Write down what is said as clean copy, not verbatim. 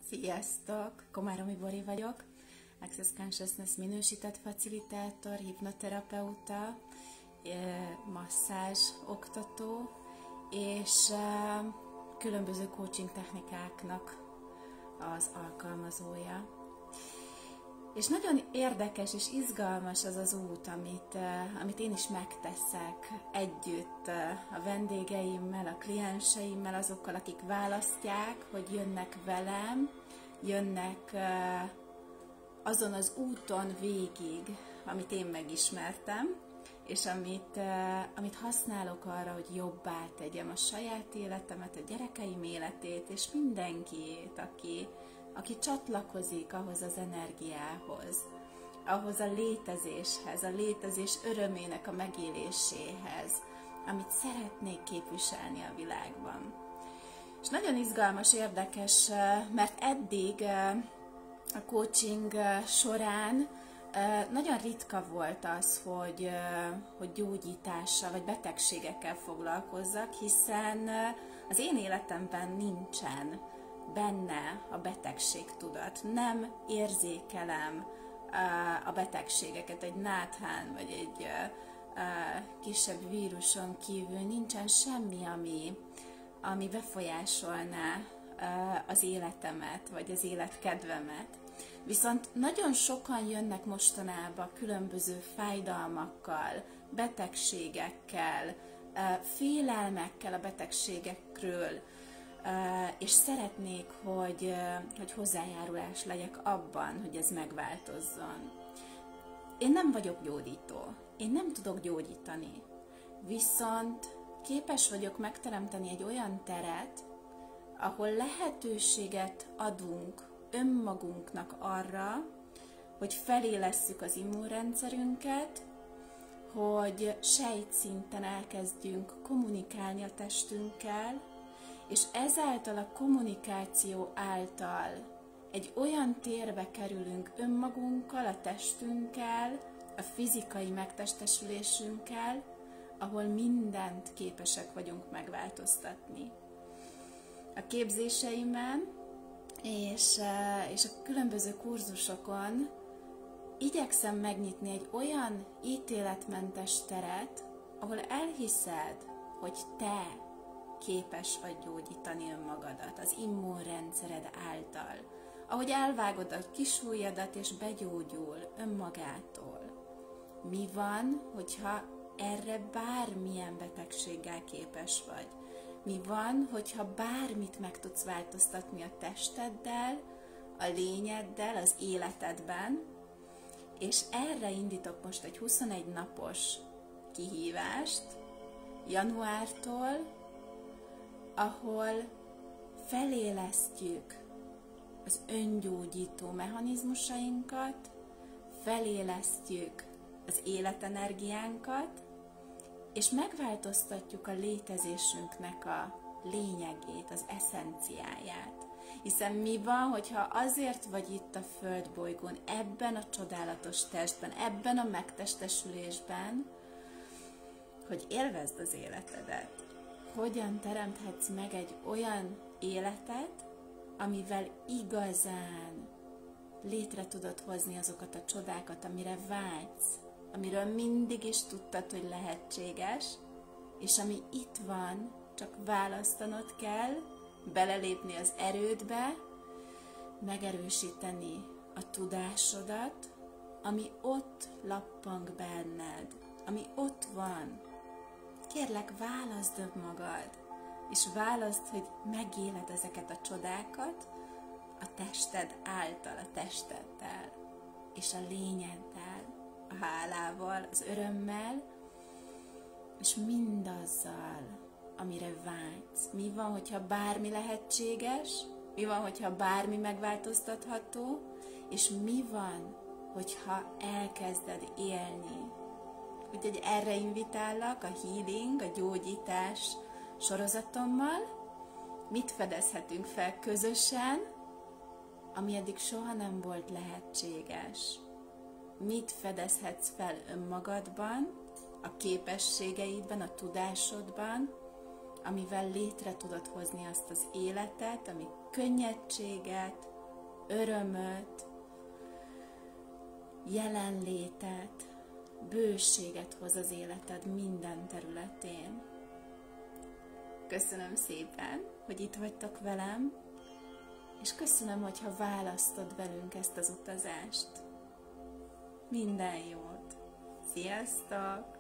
Sziasztok! Komáromi Bori vagyok, Access Consciousness minősített facilitátor, hipnoterapeuta, masszázs oktató, és különböző coaching technikáknak az alkalmazója. És nagyon érdekes és izgalmas az az út, amit én is megteszek együtt a vendégeimmel, a klienseimmel, azokkal, akik választják, hogy jönnek velem, jönnek azon az úton végig, amit én megismertem, és amit használok arra, hogy jobbá tegyem a saját életemet, a gyerekeim életét, és mindenkiét, aki csatlakozik ahhoz az energiához, ahhoz a létezéshez, a létezés örömének a megéléséhez, amit szeretnék képviselni a világban. És nagyon izgalmas, érdekes, mert eddig a coaching során nagyon ritka volt az, hogy gyógyítással vagy betegségekkel foglalkozzak, hiszen az én életemben nincsen benne a betegségtudat. Nem érzékelem a betegségeket, egy náthán vagy egy kisebb víruson kívül nincsen semmi, ami befolyásolná az életemet, vagy az életkedvemet. Viszont nagyon sokan jönnek mostanában különböző fájdalmakkal, betegségekkel, félelmekkel a betegségekről, és szeretnék, hogy hozzájárulás legyek abban, hogy ez megváltozzon. Én nem vagyok gyógyító, én nem tudok gyógyítani, viszont képes vagyok megteremteni egy olyan teret, ahol lehetőséget adunk önmagunknak arra, hogy felélesszük az immunrendszerünket, hogy sejtszinten elkezdjünk kommunikálni a testünkkel, és ezáltal a kommunikáció által egy olyan térbe kerülünk önmagunkkal, a testünkkel, a fizikai megtestesülésünkkel, ahol mindent képesek vagyunk megváltoztatni. A képzéseimen és a különböző kurzusokon igyekszem megnyitni egy olyan ítéletmentes teret, ahol elhiszed, hogy te képes vagy gyógyítani önmagadat az immunrendszered által, ahogy elvágod a kisujjadat és begyógyul önmagától. Mi van, hogyha erre bármilyen betegséggel képes vagy? Mi van, hogyha bármit meg tudsz változtatni a testeddel, a lényeddel, az életedben, és erre indítok most egy 21 napos kihívást januártól, ahol felélesztjük az öngyógyító mechanizmusainkat, felélesztjük az életenergiánkat, és megváltoztatjuk a létezésünknek a lényegét, az eszenciáját. Hiszen mi van, hogyha azért vagy itt a földbolygón, ebben a csodálatos testben, ebben a megtestesülésben, hogy élvezd az életedet. Hogyan teremthetsz meg egy olyan életet, amivel igazán létre tudod hozni azokat a csodákat, amire vágysz, amiről mindig is tudtad, hogy lehetséges, és ami itt van, csak választanod kell, belelépni az erődbe, megerősíteni a tudásodat, ami ott lappang benned, ami ott van. Kérlek, válaszd magad, és válaszd, hogy megéled ezeket a csodákat a tested által, a testeddel, és a lényeddel, a hálával, az örömmel, és mindazzal, amire vágysz. Mi van, hogyha bármi lehetséges? Mi van, hogyha bármi megváltoztatható? És mi van, hogyha elkezded élni? Úgyhogy erre invitállak a healing, a gyógyítás sorozatommal. Mit fedezhetünk fel közösen, ami eddig soha nem volt lehetséges? Mit fedezhetsz fel önmagadban, a képességeidben, a tudásodban, amivel létre tudod hozni azt az életet, ami könnyedséget, örömöt, jelenlétet, bőséget hoz az életed minden területén. Köszönöm szépen, hogy itt vagytok velem, és köszönöm, hogyha választod velünk ezt az utazást. Minden jót! Sziasztok!